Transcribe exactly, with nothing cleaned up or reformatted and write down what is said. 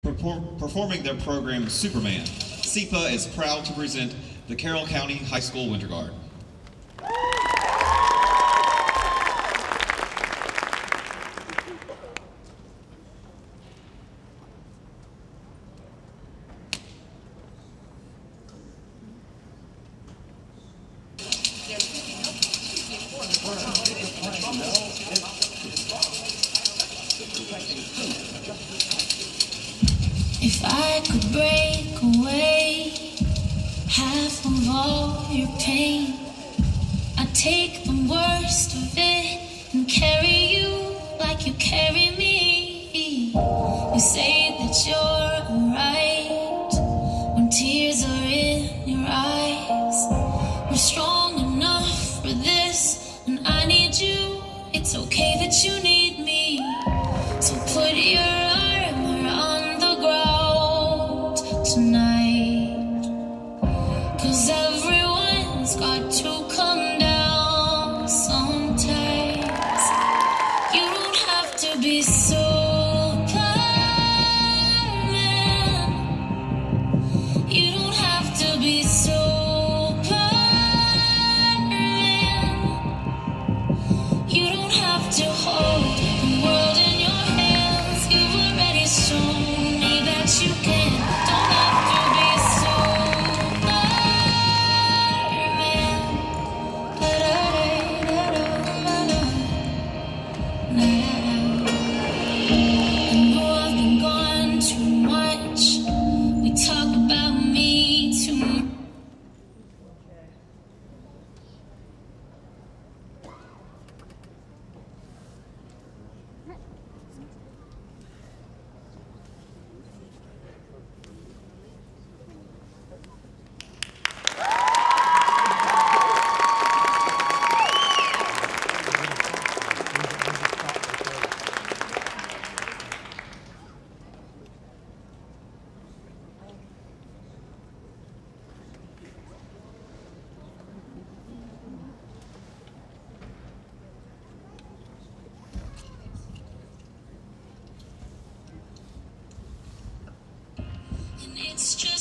Perform, performing their program Superman, C I P A is proud to present the Carroll County High School Winter Guard. If I could break away half of all your pain, I'd take the worst of it and carry you like you carry me. You say that you're alright when tears are in your eyes. We're strong enough for this, and I need you. It's okay that you need me, so put your arm around the ground tonight, 'cause everyone's got to come down sometimes. You don't have to be Superman. You don't have to be Superman. You don't have to hold the world in your hands. You've already shown me that you can. Don't have to be Superman. I know I've been gone too much. We talk about me too much. And it's just